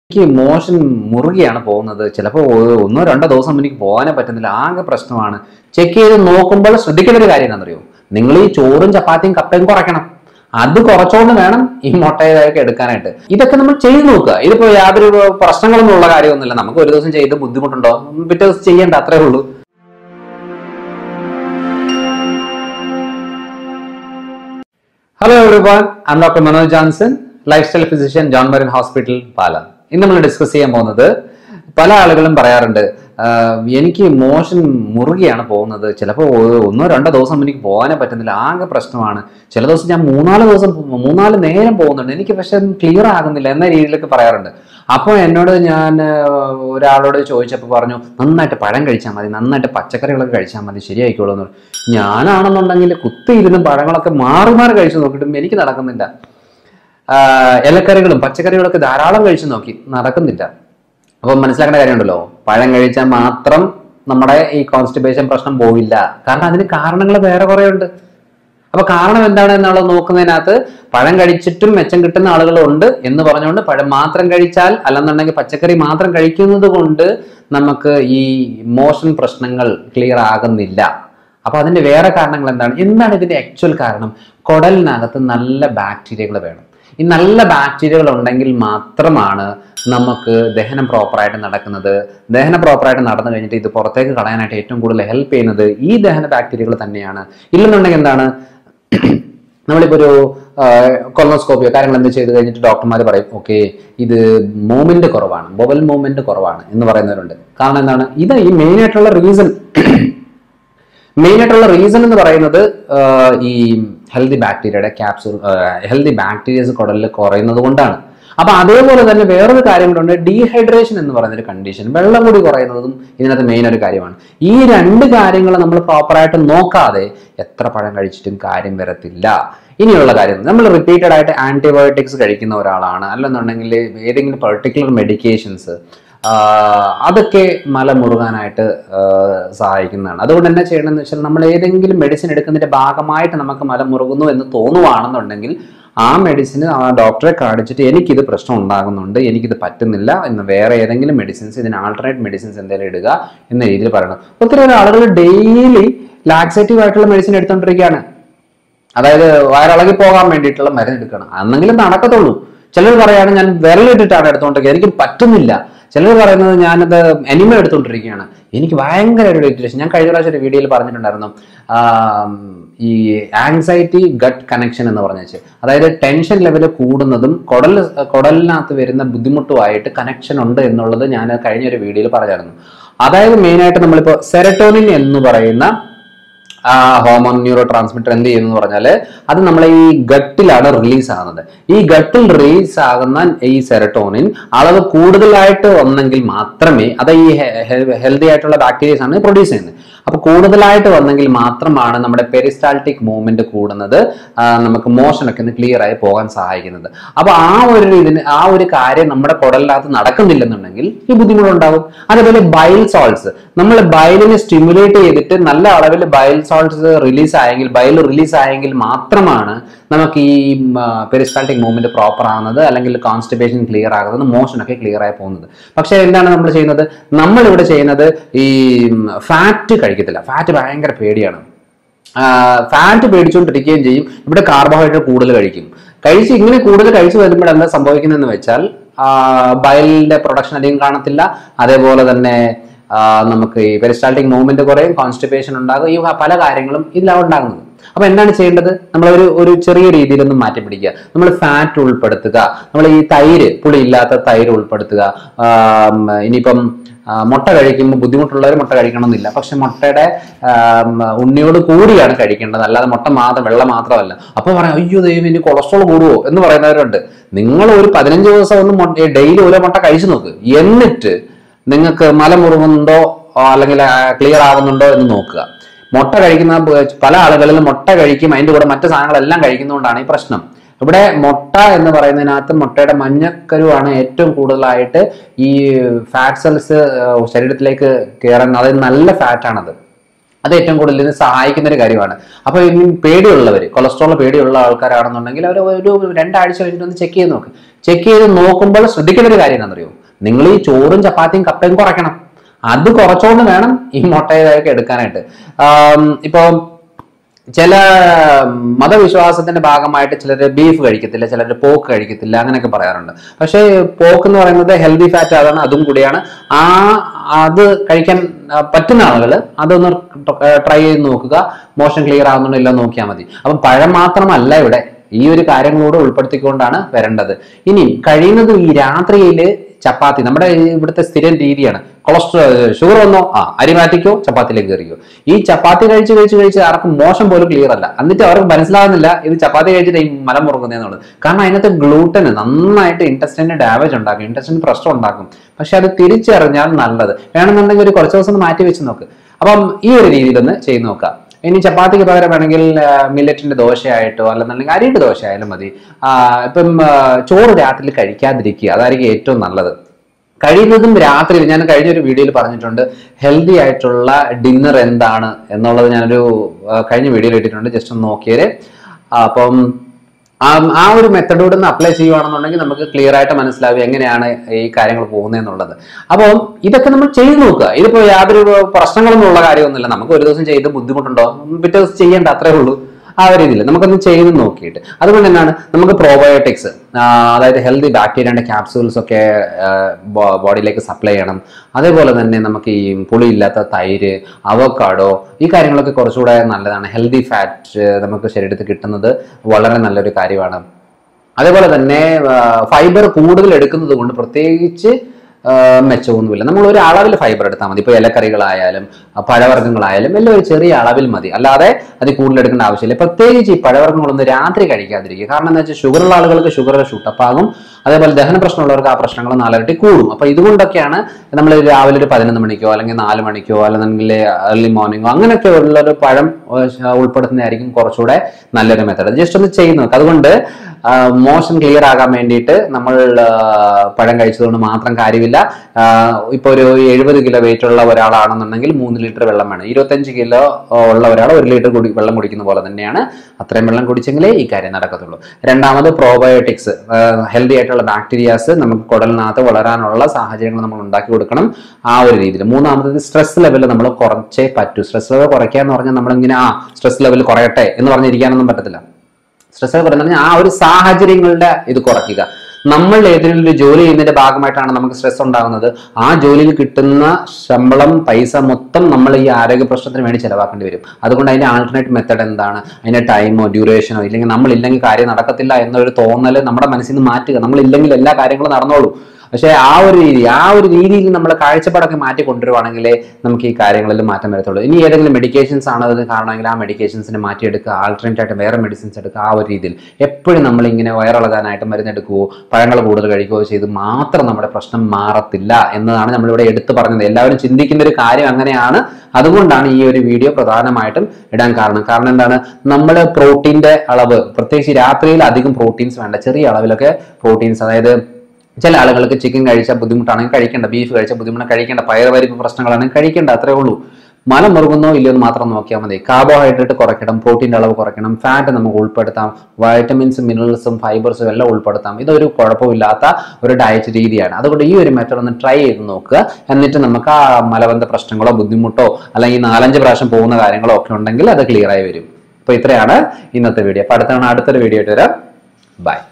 എനിക്ക് മോഷൻ മുറുകയാണ് പോകുന്നത്. ചിലപ്പോൾ ഒന്നോ രണ്ടോ ദിവസം എനിക്ക് പോകാനേ പറ്റുന്നില്ല. ആകെ പ്രശ്നമാണ്. ചെക്ക് ചെയ്ത് നോക്കുമ്പോൾ ശ്രദ്ധിക്കേണ്ട ഒരു കാര്യം എന്താണെന്നറിയോ? നിങ്ങൾ ഈ ചോറും ചപ്പാത്തിയും കപ്പയും കുറയ്ക്കണം. അത് കുറച്ചുകൊണ്ട് വേണം ഈ മുട്ടയൊക്കെ എടുക്കാനായിട്ട്. ഇതൊക്കെ നമ്മൾ ചെയ്ത് നോക്കുക. ഇതിപ്പോ യാതൊരു പ്രശ്നങ്ങളൊന്നും ഉള്ള കാര്യമൊന്നുമില്ല. നമുക്ക് ഒരു ദിവസം ചെയ്ത് ബുദ്ധിമുട്ടുണ്ടോ? പിറ്റേ ദിവസം ചെയ്യേണ്ട, അത്രേ ഉള്ളൂ. Hello everyone, I am doctor Manoj Johnson, lifestyle physician, John Marin hospital, Pala. ഇന്ന് നമ്മൾ ഡിസ്കസ് ചെയ്യാൻ പോകുന്നത്, പല ആളുകളും പറയാറുണ്ട്, എനിക്ക് മോഷൻ മുറുകയാണ് പോകുന്നത്. ചിലപ്പോൾ ഒന്നോ രണ്ടോ ദിവസം എനിക്ക് പോകാനേ പറ്റുന്നില്ല. ആകെ പ്രശ്നമാണ്. ചില ദിവസം ഞാൻ മൂന്നാല് നേരം പോകുന്നുണ്ട്. എനിക്ക് പക്ഷെ ക്ലിയർ ആകുന്നില്ല എന്ന രീതിയിലൊക്കെ പറയാറുണ്ട്. അപ്പോൾ എന്നോട് ഞാൻ ഒരാളോട് ചോദിച്ചപ്പോൾ പറഞ്ഞു, നന്നായിട്ട് പഴം കഴിച്ചാൽ മതി, നന്നായിട്ട് പച്ചക്കറികളൊക്കെ കഴിച്ചാൽ മതി, ശരിയായിക്കോളൂ എന്ന് പറഞ്ഞു. ഞാനാണെന്നുണ്ടെങ്കിൽ കുത്തിയിരുന്ന് പഴങ്ങളൊക്കെ മാറി മാറി കഴിച്ചു നോക്കിയിട്ടും എനിക്ക് നടക്കുന്നില്ല. ഇലക്കറികളും പച്ചക്കറികളൊക്കെ ധാരാളം കഴിച്ചു നോക്കി, നടക്കുന്നില്ല. അപ്പം മനസ്സിലാക്കേണ്ട കാര്യമുണ്ടല്ലോ, പഴം കഴിച്ചാൽ മാത്രം നമ്മുടെ ഈ കോൺസ്റ്റിപ്പേഷൻ പ്രശ്നം പോവില്ല. കാരണം അതിന് കാരണങ്ങൾ വേറെ കുറെ ഉണ്ട്. അപ്പൊ കാരണം എന്താണ് എന്നുള്ളത് നോക്കുന്നതിനകത്ത് പഴം കഴിച്ചിട്ടും മെച്ചം കിട്ടുന്ന ആളുകളുണ്ട് എന്ന് പറഞ്ഞുകൊണ്ട് പഴം മാത്രം കഴിച്ചാൽ, അല്ലെന്നുണ്ടെങ്കിൽ പച്ചക്കറി മാത്രം കഴിക്കുന്നത് കൊണ്ട് നമുക്ക് ഈ മോഷൻ പ്രശ്നങ്ങൾ ക്ലിയർ ആകുന്നില്ല. അപ്പൊ അതിന്റെ വേറെ കാരണങ്ങൾ എന്താണ് ഇതിന്റെ ആക്ച്വൽ കാരണം? കുടലിനകത്ത് നല്ല ബാക്ടീരിയകൾ വേണം. ഈ നല്ല ബാക്ടീരിയകൾ ഉണ്ടെങ്കിൽ മാത്രമാണ് നമുക്ക് ദഹനം പ്രോപ്പറായിട്ട് നടക്കുന്നത്. ദഹനം പ്രോപ്പറായിട്ട് നടന്നു കഴിഞ്ഞിട്ട് ഇത് പുറത്തേക്ക് കളയാനായിട്ട് ഏറ്റവും കൂടുതൽ ഹെൽപ്പ് ചെയ്യുന്നത് ഈ ദഹന ബാക്ടീരിയകൾ തന്നെയാണ്. ഇല്ലെന്നുണ്ടെങ്കിൽ എന്താണ്, നമ്മളിപ്പോൾ ഒരു കൊളോണോസ്കോപ്പിയോ കാര്യങ്ങൾ എന്ത് ചെയ്ത് കഴിഞ്ഞിട്ട് ഡോക്ടർമാർ പറയും, ഓക്കെ ഇത് മൂവ്മെന്റ് കുറവാണ്, ബൊവൽ മൂവ്മെന്റ് കുറവാണ് എന്ന് പറയുന്നവരുണ്ട്. കാരണം എന്താണ്, ഇത് ഈ മെയിൻ ആയിട്ടുള്ള റീസൺ എന്ന് പറയുന്നത് ഈ ഹെൽത്തി ബാക്ടീരിയസ് കുടലിൽ കുറയുന്നത് കൊണ്ടാണ്. അപ്പൊ അതേപോലെ തന്നെ വേറൊരു കാര്യം കൂടെ ഉണ്ട്, ഡീഹൈഡ്രേഷൻ എന്ന് പറയുന്നൊരു കണ്ടീഷൻ, വെള്ളം കൂടി കുറയുന്നതും ഇതിനകത്ത് മെയിൻ ഒരു കാര്യമാണ്. ഈ രണ്ട് കാര്യങ്ങൾ നമ്മൾ പ്രോപ്പറായിട്ട് നോക്കാതെ എത്ര പഴം കഴിച്ചിട്ടും കാര്യം വരത്തില്ല. ഇനിയുള്ള കാര്യം, നമ്മൾ റിപ്പീറ്റഡ് ആയിട്ട് ആന്റിബയോട്ടിക്സ് കഴിക്കുന്ന ഒരാളാണ്, അല്ലെന്നുണ്ടെങ്കിൽ ഏതെങ്കിലും പെർട്ടിക്കുലർ മെഡിക്കേഷൻസ്, അതൊക്കെ മല മുറുകാനായിട്ട് സഹായിക്കുന്നതാണ്. അതുകൊണ്ട് തന്നെ ചെയ്യണമെന്ന് വെച്ചാൽ, നമ്മൾ ഏതെങ്കിലും മെഡിസിൻ എടുക്കുന്നതിന്റെ ഭാഗമായിട്ട് നമുക്ക് മല മുറുകുന്നു എന്ന് തോന്നുവാണെന്നുണ്ടെങ്കിൽ ആ മെഡിസിന് ആ ഡോക്ടറെ കാണിച്ചിട്ട് എനിക്കിത് പ്രശ്നം ഉണ്ടാകുന്നുണ്ട്, എനിക്കിത് പറ്റുന്നില്ല എന്ന് വേറെ ഏതെങ്കിലും മെഡിസിൻസ്, ഇതിന് ആൾട്ടർനേറ്റ് മെഡിസിൻസ് എന്തെങ്കിലും ഇടുക എന്ന രീതിയിൽ പറയണം. ഒത്തിരി ആളുകൾ ഡെയിലി ലാക്സേറ്റീവ് ആയിട്ടുള്ള മെഡിസിൻ എടുത്തുകൊണ്ടിരിക്കുകയാണ്. അതായത് വയറിളകി പോകാൻ വേണ്ടിയിട്ടുള്ള മരുന്ന് എടുക്കണം, അന്നെങ്കിലും നടക്കത്തുള്ളൂ. ചിലർ പറയാണ്, ഞാൻ വിരലിട്ടിട്ടാണ് എടുത്തുകൊണ്ടിരിക്കുക, എനിക്ക് പറ്റുന്നില്ല. ചിലർ പറയുന്നത്, ഞാനത് എനിമ എടുത്തുകൊണ്ടിരിക്കുകയാണ്, എനിക്ക് ഭയങ്കര ഒരു ഇറിറ്റേഷൻ. ഞാൻ കഴിഞ്ഞ പ്രാവശ്യം ഒരു വീഡിയോയിൽ പറഞ്ഞിട്ടുണ്ടായിരുന്നു, ഈ ആങ്സൈറ്റി ഗട്ട് കണക്ഷൻ എന്ന് പറഞ്ഞേച്ച്, അതായത് ടെൻഷൻ ലെവൽ കൂടുന്നതും കുടലിനകത്ത് വരുന്ന ബുദ്ധിമുട്ടുമായിട്ട് കണക്ഷൻ ഉണ്ട് എന്നുള്ളത് ഞാൻ കഴിഞ്ഞൊരു വീഡിയോയിൽ പറഞ്ഞായിരുന്നു. അതായത് മെയിനായിട്ട് നമ്മളിപ്പോൾ സെറട്ടോണിൻ എന്ന് പറയുന്ന ഹോർമോൺ ന്യൂറോ ട്രാൻസ്മിറ്റർ എന്ത് ചെയ്യുന്നു പറഞ്ഞാൽ, അത് നമ്മളെ ഈ ഗട്ടിലാണ് റിലീസ് ആകുന്നത്. ഈ ഗട്ടിൽ റിലീസ് ആകുന്ന ഈ സെറട്ടോണിൻ അളവ് കൂടുതലായിട്ട് വന്നെങ്കിൽ മാത്രമേ, അത് ഈ ഹെൽത്തി ആയിട്ടുള്ള ബാക്ടീരിയസ് ആണ് പ്രൊഡ്യൂസ് ചെയ്യുന്നത്. അപ്പൊ കൂടുതലായിട്ട് വന്നെങ്കിൽ മാത്രമാണ് നമ്മുടെ പെരിസ്റ്റാൾട്ടിക് മൂവ്മെന്റ് കൂടുന്നത്, നമുക്ക് മോഷനൊക്കെ ഒന്ന് ക്ലിയർ ആയി പോകാൻ സഹായിക്കുന്നത്. അപ്പൊ ആ ഒരു കാര്യം നമ്മുടെ കുടലിനകത്ത് നടക്കുന്നില്ലെന്നുണ്ടെങ്കിൽ ഈ ബുദ്ധിമുട്ടുണ്ടാകും. അതേപോലെ ബൈൽ സോൾട്സ്, നമ്മൾ ബൈലിനെ സ്റ്റിമുലേറ്റ് ചെയ്തിട്ട് നല്ല അളവിൽ ബൈൽ സോൾട്സ് റിലീസ് ആയെങ്കിൽ മാത്രമാണ് നമുക്ക് ഈ പെരിസ്റ്റാൾട്ടിക് മൂവ്മെന്റ് പ്രോപ്പർ ആകുന്നത്, അല്ലെങ്കിൽ കോൺസ്റ്റിപ്പേഷൻ ക്ലിയർ ആകുന്നത്, മോഷനൊക്കെ ക്ലിയർ ആയി പോകുന്നത്. പക്ഷെ എന്താണ് നമ്മൾ ചെയ്യുന്നത്? നമ്മളിവിടെ ചെയ്യുന്നത് ഈ ഫാറ്റ് കഴിക്കത്തില്ല. ഫാറ്റ് ഭയങ്കര പേടിയാണ്. ഫാറ്റ് പേടിച്ചുകൊണ്ടിരിക്കുകയും ചെയ്യും. ഇവിടെ കാർബോഹൈഡ്രേറ്റ് കൂടുതൽ ഇങ്ങനെ കൂടുതൽ കഴിച്ചു വരുമ്പോൾ എന്താ സംഭവിക്കുന്നതെന്ന് വെച്ചാൽ, ബൈലിന്റെ പ്രൊഡക്ഷൻ അധികം കാണത്തില്ല. അതേപോലെ തന്നെ നമുക്ക് ഈ പെരിസ്റ്റാൾട്ടിക് മൂവ്മെന്റ് കുറയും, കോൺസ്റ്റിപ്പേഷൻ ഉണ്ടാകും, ഈ പല കാര്യങ്ങളും ഇതിലാണ് ഉണ്ടാകുന്നത്. അപ്പൊ എന്താണ് ചെയ്യേണ്ടത്? നമ്മൾ ഒരു ചെറിയ രീതിയിലൊന്നും മാറ്റി പിടിക്കുക. നമ്മൾ ഫാറ്റ് ഉൾപ്പെടുത്തുക, നമ്മൾ ഈ പുളിയില്ലാത്ത തൈര് ഉൾപ്പെടുത്തുക. ഇനിയിപ്പം മുട്ട കഴിക്കുമ്പോൾ ബുദ്ധിമുട്ടുള്ളവർ മുട്ട കഴിക്കണമെന്നില്ല, പക്ഷെ മുട്ടയുടെ ഉണ്ണിയോട് കൂടിയാണ് കഴിക്കേണ്ടത്, അല്ലാതെ വെള്ള മാത്രമല്ല. അപ്പൊ പറയാം, അയ്യോ ദൈവം ഇനി കൊളസ്ട്രോൾ കൂടുവോ എന്ന് പറയുന്നവരുണ്ട്. നിങ്ങൾ ഒരു 15 ദിവസം ഒന്ന് ഡെയിലി ഓരോ മുട്ട കഴിച്ചു നോക്ക്, എന്നിട്ട് നിങ്ങൾക്ക് മല മുറുകുന്നുണ്ടോ അല്ലെങ്കിൽ ക്ലിയർ ആവുന്നുണ്ടോ എന്ന് നോക്കുക. മുട്ട കഴിക്കുന്ന പല ആളുകളിലും മുട്ട കഴിക്കും, അതിൻ്റെ കൂടെ മറ്റു സാധനങ്ങളെല്ലാം കഴിക്കുന്നതുകൊണ്ടാണ് ഈ പ്രശ്നം. ഇവിടെ മുട്ട എന്ന് പറയുന്നതിനകത്ത് മുട്ടയുടെ മഞ്ഞക്കരുവാണ് ഏറ്റവും കൂടുതലായിട്ട് ഈ ഫാറ്റ് സെൽസ് ശരീരത്തിലേക്ക് കയറാൻ, അതായത് നല്ല ഫാറ്റാണത്. അത് ഏറ്റവും കൂടുതൽ ഇതിന് സഹായിക്കുന്ന ഒരു കാര്യമാണ്. അപ്പോൾ ഇനി പേടിയുള്ളവർ, കൊളസ്ട്രോൾ പേടിയുള്ള ആൾക്കാരാണെന്നുണ്ടെങ്കിൽ അവർ ഒരു 2 ആഴ്ച കഴിഞ്ഞിട്ട് ഒന്ന് ചെക്ക് ചെയ്ത് നോക്ക്. ചെക്ക് ചെയ്ത് നോക്കുമ്പോൾ ശ്രദ്ധിക്കേണ്ട ഒരു കാര്യം എന്താണെന്നറിയോ? നിങ്ങൾ ഈ ചോറും ചപ്പാത്തിയും കപ്പയും കുറയ്ക്കണം. അത് കുറച്ചുകൊണ്ട് വേണം ഈ മുട്ടയൊക്കെ എടുക്കാനായിട്ട്. ഇപ്പൊ ചില മതവിശ്വാസത്തിന്റെ ഭാഗമായിട്ട് ചിലർ ബീഫ് കഴിക്കത്തില്ല, ചിലർ പോക്ക് കഴിക്കത്തില്ല, അങ്ങനെയൊക്കെ പറയാറുണ്ട്. പക്ഷേ പോക്ക് എന്ന് പറയുന്നത് ഹെൽത്തി ഫാറ്റ് അതാണ്, അതും കൂടിയാണ്. അത് കഴിക്കാൻ പറ്റുന്ന ആളുകൾ അതൊന്ന് ട്രൈ ചെയ്ത് നോക്കുക. മോഷൻ ക്ലിയർ ആവുന്നുണ്ടോ നോക്കിയാൽ മതി. അപ്പം പഴം മാത്രമല്ല ഇവിടെ, ഈ ഒരു കാര്യങ്ങളോട് ഉൾപ്പെടുത്തിക്കൊണ്ടാണ് വരേണ്ടത്. ഇനി കഴിയുന്നതും ഈ രാത്രിയിൽ ചപ്പാത്തി നമ്മുടെ ഇവിടുത്തെ സ്ഥിരം രീതിയാണ്. കൊളസ്ട്രോൾ ഷുഗർ വന്നോ അരി മാറ്റിക്കോ ചപ്പാത്തിയിലേക്ക് കയറിയോ. ഈ ചപ്പാത്തി കഴിച്ച് ആർക്കും മോശം പോലും ക്ലിയർ അല്ല. എന്നിട്ട് അവർക്ക് മനസ്സിലാകുന്നില്ല ഇത് ചപ്പാത്തി കഴിച്ചിട്ട് ഈ മലം മുറുകുന്നതെന്നുള്ളത്. കാരണം അതിനകത്ത് ഗ്ലൂട്ടന് നന്നായിട്ട് ഇൻറ്റസ്റ്റിന് ഡാമേജ് ഉണ്ടാക്കും, ഇൻറ്റസ്റ്റിന് പ്രശ്നം ഉണ്ടാക്കും. പക്ഷെ അത് തിരിച്ചറിഞ്ഞാൽ നല്ലത്. വേണമെന്നുണ്ടെങ്കിൽ ഒരു കുറച്ച് ദിവസം മാറ്റി വെച്ച് നോക്ക്. അപ്പം ഈ ഒരു രീതിയിലൊന്ന് ചെയ്ത് നോക്കാം. ഇനി ചപ്പാത്തിക്ക് പകരം വേണമെങ്കിൽ മില്ലറ്റിന്റെ ദോശയായിട്ടോ അല്ലെന്നുണ്ടെങ്കിൽ അരിയുടെ ദോശ ആയാലും മതി. ഇപ്പം ചോറ് രാത്രിയിൽ കഴിക്കാതിരിക്കുക, അതായിരിക്കും ഏറ്റവും നല്ലത്. കഴിയുന്നതും രാത്രിയിൽ, ഞാൻ കഴിഞ്ഞൊരു വീഡിയോയിൽ പറഞ്ഞിട്ടുണ്ട് ഹെൽത്തി ആയിട്ടുള്ള ഡിന്നർ എന്താണ് എന്നുള്ളത്. ഞാനൊരു കഴിഞ്ഞ വീഡിയോയിൽ ഇട്ടിട്ടുണ്ട്, ജസ്റ്റ് ഒന്ന് നോക്കിയത്. അപ്പം ആ ഒരു മെത്തഡോട് ഒന്ന് അപ്ലൈ ചെയ്യുകയാണെന്നുണ്ടെങ്കിൽ നമുക്ക് ക്ലിയർ ആയിട്ട് മനസ്സിലാവും എങ്ങനെയാണ് ഈ കാര്യങ്ങൾ പോകുന്നതെന്നുള്ളത്. അപ്പോൾ ഇതൊക്കെ നമ്മൾ ചെയ്ത് നോക്കുക. ഇതിപ്പോൾ യാതൊരു പ്രശ്നങ്ങളൊന്നും ഉള്ള കാര്യമൊന്നുമില്ല. നമുക്ക് ഒരു ദിവസം ചെയ്ത് ബുദ്ധിമുട്ടുണ്ടോ, പിറ്റേ ദിവസം ചെയ്യേണ്ട, അത്രേ ഉള്ളൂ. ആ ഒരു രീതിയിൽ നമുക്കൊന്ന് ചെയ്ത് നോക്കിയിട്ട്. അതുകൊണ്ട് തന്നെയാണ് നമുക്ക് പ്രോബയോട്ടിക്സ്, അതായത് ഹെൽത്തി ബാക്ടീരിയയുടെ ക്യാപ്സൂൾസ് ഒക്കെ ബോഡിയിലേക്ക് സപ്ലൈ ചെയ്യണം. അതേപോലെ തന്നെ നമുക്ക് ഈ പുളിയില്ലാത്ത തൈര്, അവക്കാഡോ, ഈ കാര്യങ്ങളൊക്കെ കുറച്ചുകൂടെ നല്ലതാണ്. ഹെൽത്തി ഫാറ്റ് നമുക്ക് ശരീരത്തിൽ കിട്ടുന്നത് വളരെ നല്ലൊരു കാര്യമാണ്. അതേപോലെ തന്നെ ഫൈബർ കൂടുതൽ എടുക്കുന്നത് കൊണ്ട് പ്രത്യേകിച്ച് മെച്ചമൊന്നുമില്ല. നമ്മൾ ഒരു അളവിൽ ഫൈബർ എടുത്താൽ മതി. ഇപ്പോൾ ഇലക്കറികളായാലും പഴവർഗ്ഗങ്ങളായാലും എല്ലാം ഒരു ചെറിയ അളവിൽ മതി, അല്ലാതെ അത് കൂടുതൽ എടുക്കേണ്ട ആവശ്യമില്ല. പ്രത്യേകിച്ച് ഈ പഴവർഗ്ഗങ്ങളൊന്നും രാത്രി കഴിക്കാതിരിക്കുക. കാരണം എന്താ വെച്ചാൽ ഷുഗറുള്ള ആളുകൾക്ക് ഷുഗർ ഷൂട്ടപ്പാകും. അതേപോലെ ദഹന പ്രശ്നമുള്ളവർക്ക് ആ പ്രശ്നങ്ങൾ 4 ഇരട്ടി കൂടും. അപ്പോൾ ഇതുകൊണ്ടൊക്കെയാണ് നമ്മൾ രാവിലെ ഒരു 11 മണിക്കോ അല്ലെങ്കിൽ 4 മണിക്കോ അല്ലെന്നുണ്ടെങ്കിൽ ഏർലി മോർണിംഗോ അങ്ങനെയൊക്കെ ഉള്ളൊരു പഴം ഉൾപ്പെടുത്തുന്നതായിരിക്കും കുറച്ചുകൂടെ നല്ലൊരു മെത്തേഡ്. ജസ്റ്റ് ഒന്ന് ചെയ്ത് നോക്കുക. അതുകൊണ്ട് മോഷൻ ക്ലിയർ ആകാൻ വേണ്ടിയിട്ട് നമ്മൾ പഴം കഴിച്ചതുകൊണ്ട് മാത്രം കാര്യമില്ല. ഇപ്പോൾ ഒരു 70 കിലോ വെയിറ്റ് ഉള്ള ഒരാളാണെന്നുണ്ടെങ്കിൽ 3 ലിറ്റർ വെള്ളം വേണം. 25 കിലോ ഉള്ള ഒരാൾ 1 ലിറ്റർ വെള്ളം കുടിക്കുന്ന പോലെ തന്നെയാണ്. അത്രയും വെള്ളം കുടിച്ചെങ്കിലേ ഈ കാര്യം നടക്കത്തുള്ളൂ. രണ്ടാമത് പ്രോബയോട്ടിക്സ്, ഹെൽത്തി ആയിട്ടുള്ള ബാക്ടീരിയാസ് നമുക്ക് കുടലിനകത്ത് വളരാനുള്ള സാഹചര്യങ്ങൾ നമ്മൾ ഉണ്ടാക്കി കൊടുക്കണം, ആ ഒരു രീതിയിൽ. മൂന്നാമത് സ്ട്രെസ് ലെവൽ നമ്മൾ കുറച്ചേ പറ്റൂ. സ്ട്രെസ് ലെവൽ കുറയ്ക്കുക എന്ന് പറഞ്ഞാൽ നമ്മളിങ്ങനെ സ്ട്രെസ് ലെവൽ കുറയട്ടെ എന്ന് പറഞ്ഞിരിക്കാനൊന്നും പറ്റത്തില്ല. സ്ട്രെസ് കുറഞ്ഞാൽ ആ ഒരു സാഹചര്യങ്ങളുടെ ഇത് കുറയ്ക്കുക. നമ്മൾ ഏതെങ്കിലും ഒരു ജോലി ചെയ്യുന്നതിന്റെ ഭാഗമായിട്ടാണ് നമുക്ക് സ്ട്രെസ് ഉണ്ടാകുന്നത്. ആ ജോലിയിൽ കിട്ടുന്ന ശമ്പളം, പൈസ മൊത്തം നമ്മൾ ഈ ആരോഗ്യ പ്രശ്നത്തിന് വേണ്ടി ചെലവാക്കേണ്ടി വരും. അതുകൊണ്ട് അതിന്റെ ആൾട്ടർനേറ്റ് മെത്തേഡ് എന്താണ്, അതിന്റെ ടൈമോ ഡ്യൂറേഷനോ, ഇല്ലെങ്കിൽ നമ്മളില്ലെങ്കിൽ കാര്യം നടക്കത്തില്ല എന്നൊരു തോന്നൽ നമ്മുടെ മനസ്സിൽ നിന്ന് മാറ്റുക. നമ്മളില്ലെങ്കിൽ എല്ലാ കാര്യങ്ങളും നടന്നോളൂ. പക്ഷേ ആ ഒരു രീതിയിൽ നമ്മൾ കാഴ്ചപ്പാടൊക്കെ മാറ്റി കൊണ്ടുവരുവാണെങ്കിലേ നമുക്ക് ഈ കാര്യങ്ങളിൽ മാറ്റം വരത്തുള്ളൂ. ഇനി ഏതെങ്കിലും മെഡിക്കേഷൻസ് ആണ് അതിന് കാരണമെങ്കിൽ ആ മെഡിക്കേഷൻസിനെ മാറ്റിയെടുക്കുക, ആൾട്ടർനേറ്റ് ആയിട്ട് വേറെ മെഡിസിൻസ് എടുക്കുക. ആ ഒരു രീതിയിൽ എപ്പോഴും നമ്മളിങ്ങനെ വയറിളകാനായിട്ട് മരുന്നെടുക്കുകയോ പഴങ്ങൾ കൂടുതൽ കഴിക്കുകയോ ചെയ്ത് മാത്രം നമ്മുടെ പ്രശ്നം മാറത്തില്ല എന്നതാണ് നമ്മളിവിടെ എടുത്തു പറഞ്ഞത്. എല്ലാവരും ചിന്തിക്കുന്ന ഒരു കാര്യം അങ്ങനെയാണ്. അതുകൊണ്ടാണ് ഈ ഒരു വീഡിയോ പ്രധാനമായിട്ടും ഇടാൻ കാരണം. കാരണം എന്താണ്, നമ്മൾ പ്രോട്ടീൻ്റെ അളവ്, പ്രത്യേകിച്ച് രാത്രിയിൽ അധികം പ്രോട്ടീൻസ് വേണ്ട, ചെറിയ അളവിലൊക്കെ പ്രോട്ടീൻസ്, അതായത് ചില ആളുകൾക്ക് ചിക്കൻ കഴിച്ചാൽ ബുദ്ധിമുട്ടാണെങ്കിൽ കഴിക്കേണ്ട, ബീഫ് കഴിച്ചാൽ ബുദ്ധിമുട്ടാണ് കഴിക്കേണ്ട, പയറുപരിപ്പ് പ്രശ്നങ്ങളാണെങ്കിൽ കഴിക്കേണ്ട, അത്രേ ഉള്ളൂ. മലം മുറുകുന്നോ ഇല്ലയോ എന്ന് മാത്രം നോക്കിയാൽ മതി. കാർബോഹൈഡ്രേറ്റ് കുറയ്ക്കണം, പ്രോട്ടീൻ്റെ അളവ് കുറയ്ക്കണം, ഫാറ്റ് നമുക്ക് ഉൾപ്പെടുത്താം, വൈറ്റമിൻസും മിനറൽസും ഫൈബേഴ്സും എല്ലാം ഉൾപ്പെടുത്താം. ഇതൊരു കുഴപ്പമില്ലാത്ത ഒരു ഡയറ്റ് രീതിയാണ്. അതുകൊണ്ട് ഈ ഒരു മെത്തേഡ് ഒന്ന് ട്രൈ ചെയ്ത് നോക്കുക. എന്നിട്ട് നമുക്ക് ആ മലബന്ധ പ്രശ്നങ്ങളോ ബുദ്ധിമുട്ടോ അല്ലെങ്കിൽ 4-5 പ്രാവശ്യം പോകുന്ന കാര്യങ്ങളോ ഒക്കെ ഉണ്ടെങ്കിൽ അത് ക്ലിയർ ആയി വരും. അപ്പോൾ ഇത്രയാണ് ഇന്നത്തെ വീഡിയോ. അപ്പോൾ അടുത്തൊരു വീഡിയോ ആയിട്ട് വരാം. ബൈ.